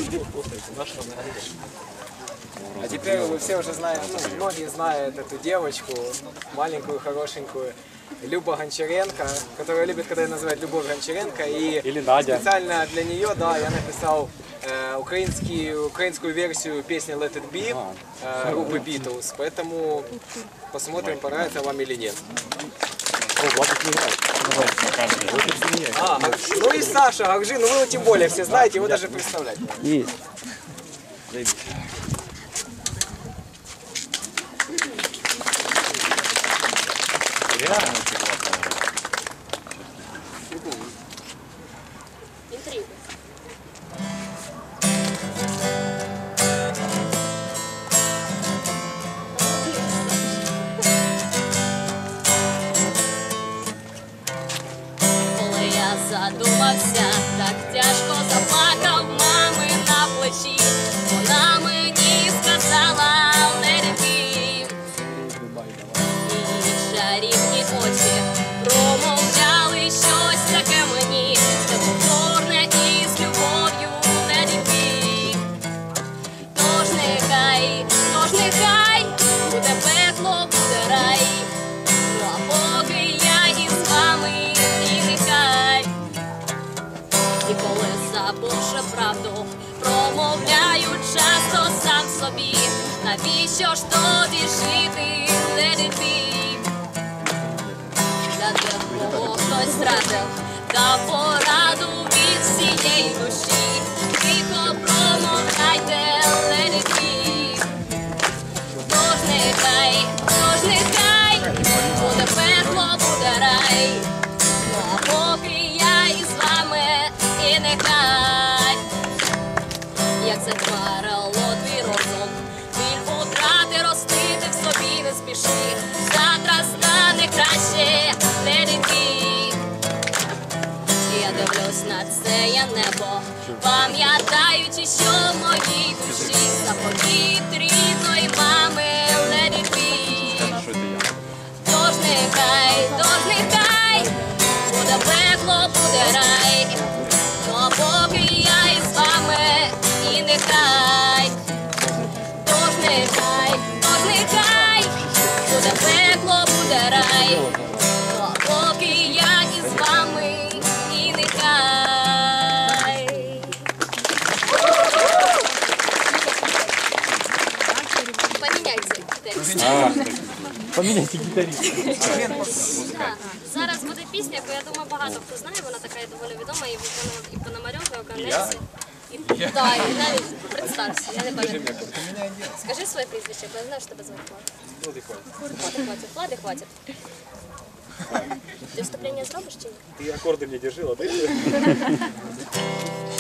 А теперь вы все уже знаете, ну, многие знают эту девочку, маленькую, хорошенькую, Люба Гончаренко, которая любит, когда ее называют Любовь Гончаренко. И специально для нее, да, я написал украинскую версию песни Let It Be группы Beatles. Поэтому посмотрим, понравится вам или нет. Ну и Саша Горжи, ну вы его тем более все знаете, его даже представлять. Интрига. Коли я задумався, так тяжко заплакав мами на плечі. Вона мені сказала let it be. Її чарівні очі промовляли щось таке мені, неповторне і з любов'ю let it be. Тож нехай буде пекло, буде рай. Ну а поки я із вами і нехай. І коли забувши правду, промовляю часто сам собі, навіщо ж тоді жити let it be? Для тих, кого хтось зрадив, дав пораду від всієї душі. Тихо промовляйте let it be. Тож нехай буде пекло, буде рай. Ну а поки я із вами і нехай. Як затьмарило твій розум, біль утрати ростити в собі не спіши. Завтра стане краще let it be. Я дивлюсь на це небо, пам'ятаючи, що в моїй душі заповіт рідної мами let it be. Тож нехай буде пекло, буде рай. Ну а поки я із вами і нехай. Тож нехай буде пекло, буде рай. Ну а поки я із вами і нехай. Поміняйте гітариста. Зараз буде пісня, яку, я думаю, багато хто знає, вона така доволі відома, і виконував і Пономарьов, і Оканесі. Так, і навіть представся, я не пам'ятаю. Скажи своє прізвище, бо я знаю, що тебе звати Влад. Влади хватить. Ти вступлення зробиш чи ні? Ти акорди мені держила, так?